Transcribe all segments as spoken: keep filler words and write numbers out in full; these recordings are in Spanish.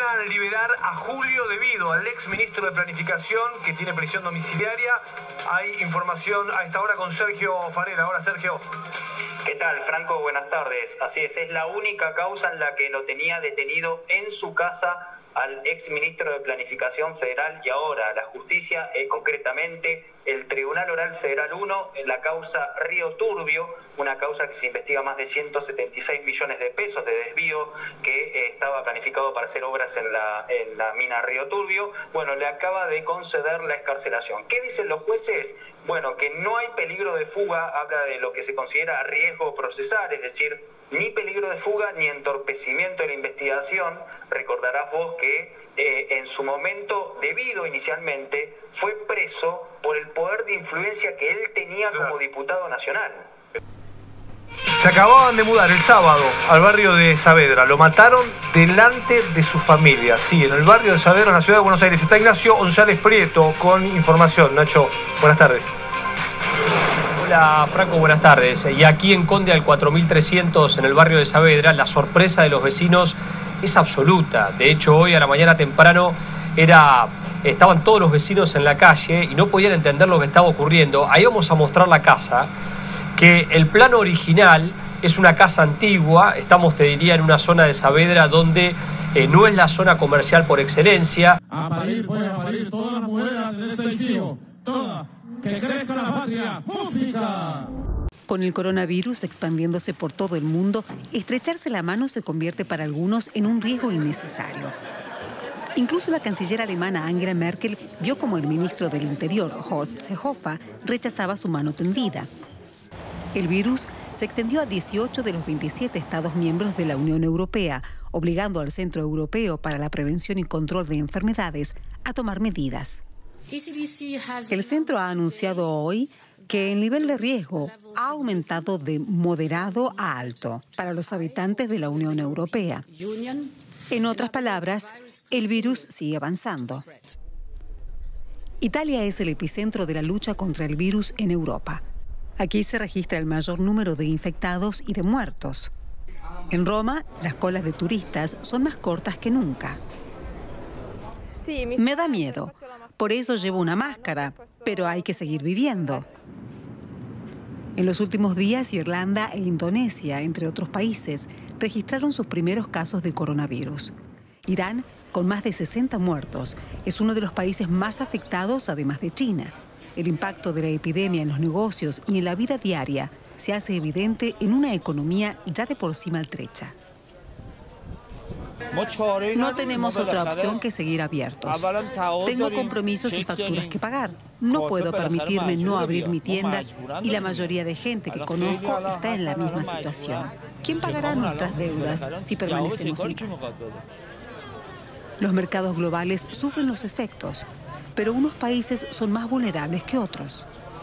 podrían liberar a Julio De Vido, al ex ministro de Planificación, que tiene prisión domiciliaria. Hay información a esta hora con Sergio Farela. Hola, Sergio. ¿Qué tal, Franco? Buenas tardes. Así es, es la única causa en la que lo tenía detenido en su casa al ex ministro de Planificación Federal y ahora la justicia, eh, concretamente el Tribunal Oral Federal uno, en la causa Río Turbio, una causa que se investiga más de ciento setenta y seis millones de pesos de desvío que eh, estaba planificado para hacer obras en la, en la mina Río Turbio. Bueno, le acaba de conceder la excarcelación. ¿Qué dicen los jueces? Bueno, que no hay peligro de fuga, habla de lo que se considera riesgo procesal, es decir, ni peligro de fuga ni entorpecimiento de la investigación. Recordarás vos que eh, en su momento, De Vido inicialmente, fue preso por el poder de influencia que él tenía como diputado nacional. Se acababan de mudar el sábado al barrio de Saavedra. Lo mataron delante de su familia. Sí, en el barrio de Saavedra, en la ciudad de Buenos Aires. Está Ignacio González Prieto con información. Nacho, buenas tardes. Hola Franco, buenas tardes. Y aquí en Conde al cuatro mil trescientos, en el barrio de Saavedra, la sorpresa de los vecinos es absoluta. De hecho, hoy a la mañana temprano era, estaban todos los vecinos en la calle y no podían entender lo que estaba ocurriendo. Ahí vamos a mostrar la casa, que el plano original es una casa antigua. Estamos, te diría, en una zona de Saavedra donde eh, no es la zona comercial por excelencia. A parir, pues a parir todas las mujeres de seis hijos, todas. ¡Que crezca la patria! ¡Música! Con el coronavirus expandiéndose por todo el mundo, estrecharse la mano se convierte para algunos en un riesgo innecesario. Incluso la canciller alemana Angela Merkel vio como el ministro del Interior, Horst Seehofer, rechazaba su mano tendida. El virus se extendió a dieciocho de los veintisiete Estados miembros de la Unión Europea, obligando al Centro Europeo para la Prevención y Control de Enfermedades a tomar medidas. El centro ha anunciado hoy que el nivel de riesgo ha aumentado de moderado a alto para los habitantes de la Unión Europea. En otras palabras, el virus sigue avanzando. Italia es el epicentro de la lucha contra el virus en Europa. Aquí se registra el mayor número de infectados y de muertos. En Roma, las colas de turistas son más cortas que nunca. Me da miedo. Por eso llevo una máscara, pero hay que seguir viviendo. En los últimos días, Irlanda e Indonesia, entre otros países, registraron sus primeros casos de coronavirus. Irán, con más de sesenta muertos, es uno de los países más afectados, además de China. El impacto de la epidemia en los negocios y en la vida diaria se hace evidente en una economía ya de por sí maltrecha. No tenemos otra opción que seguir abiertos. Tengo compromisos y facturas que pagar. No puedo permitirme no abrir mi tienda y la mayoría de gente que conozco está en la misma situación. ¿Quién pagará nuestras deudas si permanecemos en casa? Los mercados globales sufren los efectos, pero unos países son más vulnerables que otros.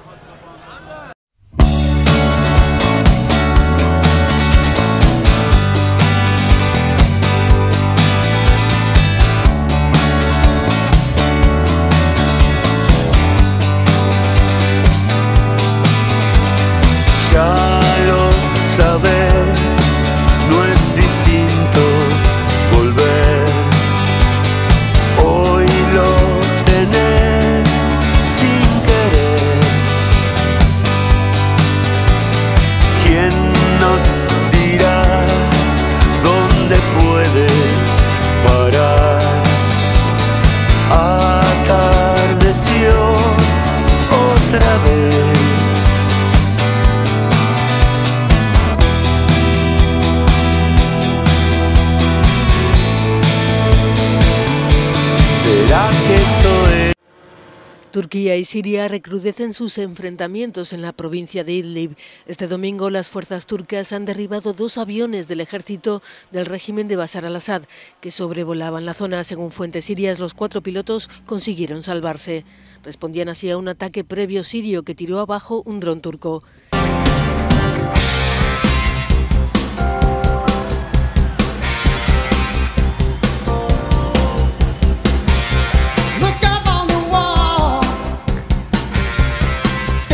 Turquía y Siria recrudecen sus enfrentamientos en la provincia de Idlib. Este domingo las fuerzas turcas han derribado dos aviones del ejército del régimen de Bashar al-Assad que sobrevolaban la zona. Según fuentes sirias, los cuatro pilotos consiguieron salvarse. Respondían así a un ataque previo sirio que tiró abajo un dron turco.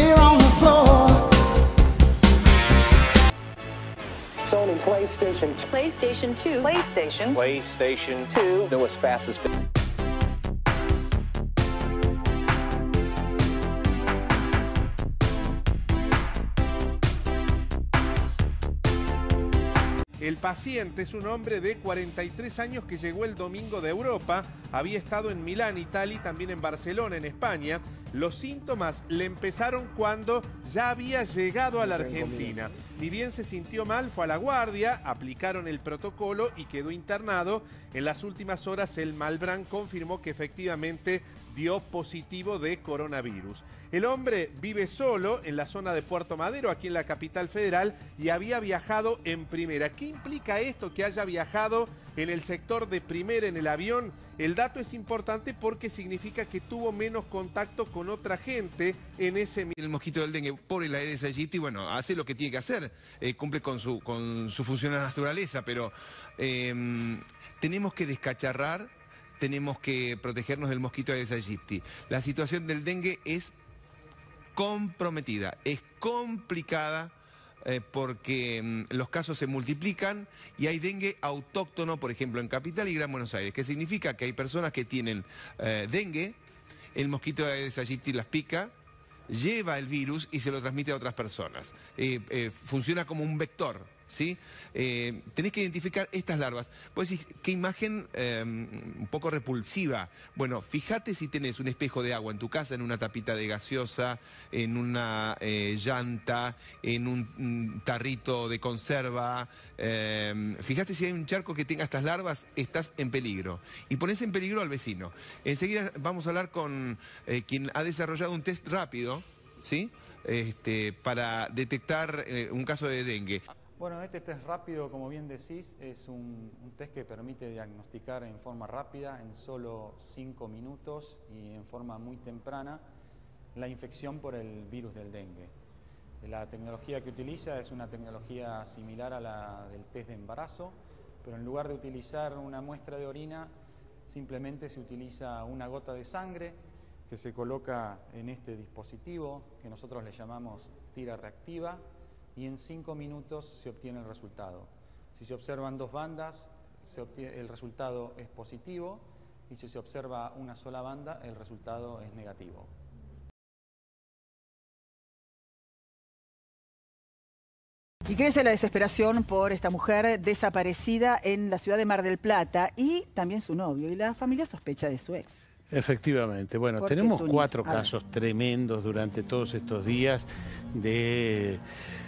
PlayStation PlayStation two. PlayStation. PlayStation two. Go as fast as... El paciente es un hombre de cuarenta y tres años que llegó el domingo de Europa. Había estado en Milán, Italia, y también en Barcelona, en España. Los síntomas le empezaron cuando ya había llegado a la Argentina. Ni bien se sintió mal, fue a la guardia, aplicaron el protocolo y quedó internado. En las últimas horas, el Malbrán confirmó que efectivamente dio positivo de coronavirus. El hombre vive solo en la zona de Puerto Madero, aquí en la capital federal, y había viajado en primera. ¿Qué implica esto, que haya viajado en el sector de primera en el avión? El dato es importante porque significa que tuvo menos contacto con otra gente en ese... El mosquito del dengue por el Aedes aegypti, bueno, hace lo que tiene que hacer, eh, cumple con su, con su función de naturaleza, pero eh, tenemos que descacharrar, tenemos que protegernos del mosquito Aedes aegypti. La situación del dengue es comprometida, es complicada eh, porque mm, los casos se multiplican y hay dengue autóctono, por ejemplo, en Capital y Gran Buenos Aires, que significa que hay personas que tienen eh, dengue, el mosquito Aedes aegypti las pica, lleva el virus y se lo transmite a otras personas. Eh, eh, funciona como un vector, ¿sí? Eh, tenés que identificar estas larvas. Vos decís, qué imagen eh, un poco repulsiva. Bueno, fíjate si tenés un espejo de agua en tu casa, en una tapita de gaseosa, en una eh, llanta, en un, un tarrito de conserva. Eh, fíjate si hay un charco que tenga estas larvas, estás en peligro. Y ponés en peligro al vecino. Enseguida vamos a hablar con eh, quien ha desarrollado un test rápido, ¿sí? Este, para detectar eh, un caso de dengue. Bueno, este test rápido, como bien decís, es un, un test que permite diagnosticar en forma rápida, en solo cinco minutos y en forma muy temprana, la infección por el virus del dengue. La tecnología que utiliza es una tecnología similar a la del test de embarazo, pero en lugar de utilizar una muestra de orina, simplemente se utiliza una gota de sangre que se coloca en este dispositivo que nosotros le llamamos tira reactiva, y en cinco minutos se obtiene el resultado. Si se observan dos bandas, se obtiene, el resultado es positivo, y si se observa una sola banda, el resultado es negativo. Y crece la desesperación por esta mujer desaparecida en la ciudad de Mar del Plata y también su novio, y la familia sospecha de su ex. Efectivamente. Bueno, tenemos cuatro casos tremendos durante todos estos días de...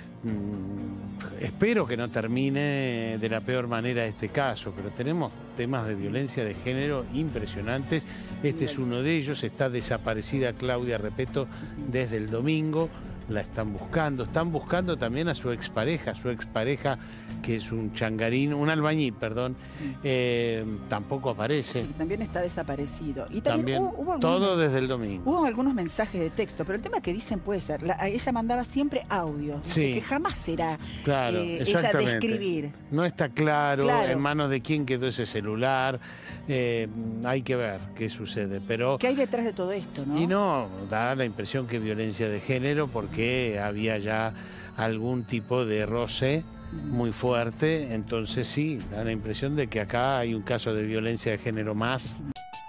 Mm, espero que no termine de la peor manera este caso, pero tenemos temas de violencia de género impresionantes. Este es uno de ellos. Está desaparecida Claudia Repeto desde el domingo. La están buscando. Están buscando también a su expareja, su expareja que es un changarín, un albañil, perdón, eh, tampoco aparece. Sí, también está desaparecido. Y también, también hubo, hubo todo algunos, desde el domingo. Hubo algunos mensajes de texto, pero el tema que dicen puede ser, la, ella mandaba siempre audio, sí, que jamás será claro, eh, ella de escribir. No está claro, claro en manos de quién quedó ese celular, eh, hay que ver qué sucede. Pero ¿qué hay detrás de todo esto, no? Y no, da la impresión que violencia de género, porque había ya algún tipo de roce muy fuerte, entonces sí, da la impresión de que acá hay un caso de violencia de género más.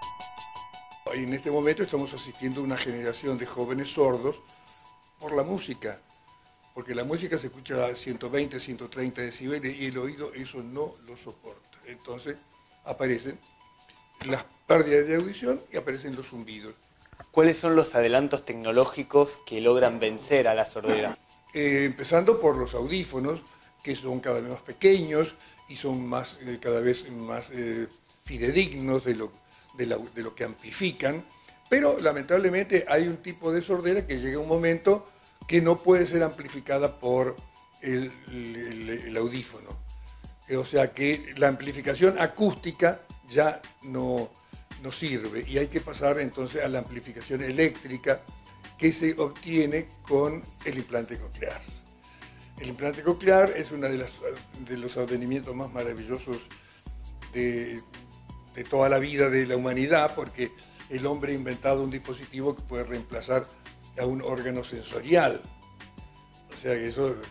En este momento estamos asistiendo a una generación de jóvenes sordos por la música, porque la música se escucha a ciento veinte, ciento treinta decibeles y el oído eso no lo soporta. Entonces aparecen las pérdidas de audición y aparecen los zumbidos. ¿Cuáles son los adelantos tecnológicos que logran vencer a la sordera? Eh, empezando por los audífonos, que son cada vez más pequeños y son más, eh, cada vez más eh, fidedignos de lo, de, la, de lo que amplifican, pero lamentablemente hay un tipo de sordera que llega un momento que no puede ser amplificada por el, el, el audífono. Eh, o sea que la amplificación acústica ya no, no sirve y hay que pasar entonces a la amplificación eléctrica que se obtiene con el implante coclear. El implante coclear es uno de, las, de los advenimientos más maravillosos de, de toda la vida de la humanidad, porque el hombre ha inventado un dispositivo que puede reemplazar a un órgano sensorial. O sea que eso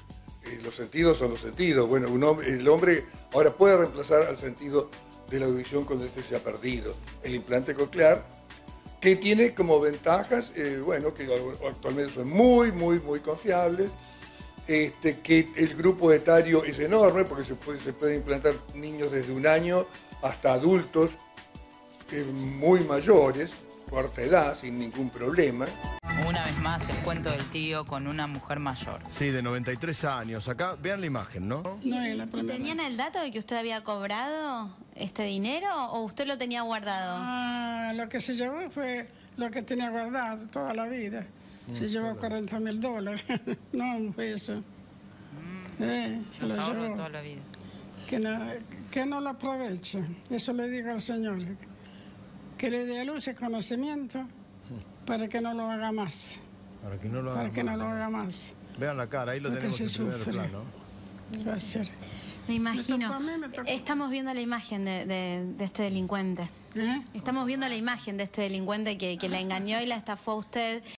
eh, los sentidos son los sentidos. Bueno, un hombre, el hombre ahora puede reemplazar al sentido de la audición cuando este se ha perdido. El implante coclear, que tiene como ventajas, eh, bueno, que actualmente son muy, muy, muy confiables, este, que el grupo etario es enorme, porque se puede, se puede implantar niños desde un año hasta adultos eh, muy mayores, cuarta edad, sin ningún problema. Una vez más, el cuento del tío con una mujer mayor. Sí, de noventa y tres años. Acá, vean la imagen, ¿no? ¿Y tenían el dato de que usted había cobrado este dinero o usted lo tenía guardado? Ah, lo que se llevó fue lo que tenía guardado toda la vida. Se mm, llevó cuarenta mil dólares, no fue eso. Mm, eh, se lo llevó toda la vida. Que no, que no lo aproveche, eso le digo al Señor. Que le dé luz y conocimiento para que no lo haga más. Para que no lo haga para más. que no lo haga más. Vean la cara, ahí lo Porque tenemos en primer sufre. plano. Va a ser. Me imagino. Me tocó a mí, me tocó. Estamos viendo la imagen de, de, de este delincuente. ¿Eh? Estamos viendo la imagen de este delincuente que, que la engañó y la estafó a usted.